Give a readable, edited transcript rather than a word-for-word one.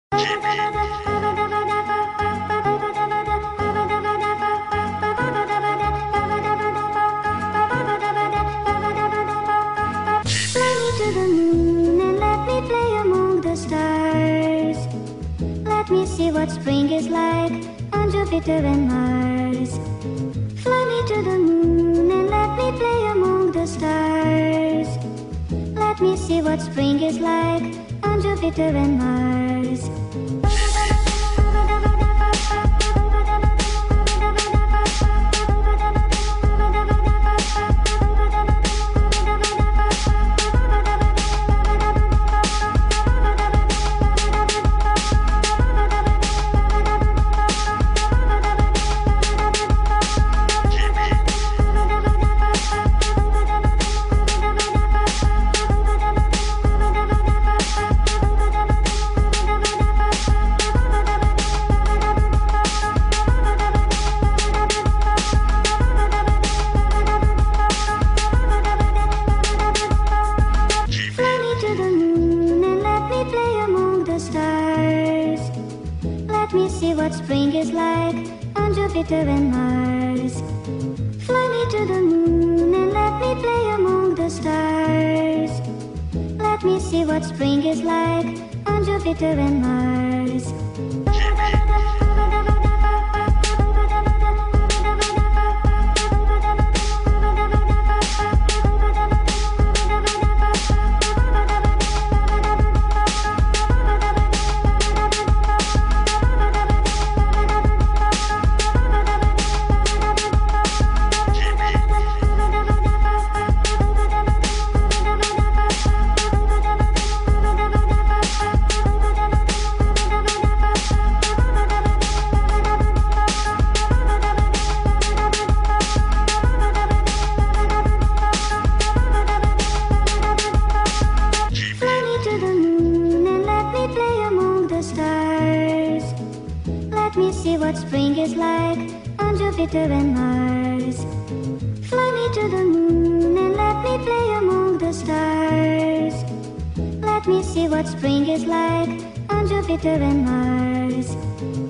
To the moon and let me play among the stars. Let me see what spring is like on Jupiter and Mars. Fly me to the moon and let me play among the stars. Let me see what spring is like on Jupiter and Mars. Let me see what spring is like on Jupiter and Mars. Fly me to the moon and let me play among the stars. Let me see what spring is like on Jupiter and Mars. Let me see what spring is like on Jupiter and Mars. Fly me to the moon and let me play among the stars. Let me see what spring is like on Jupiter and Mars.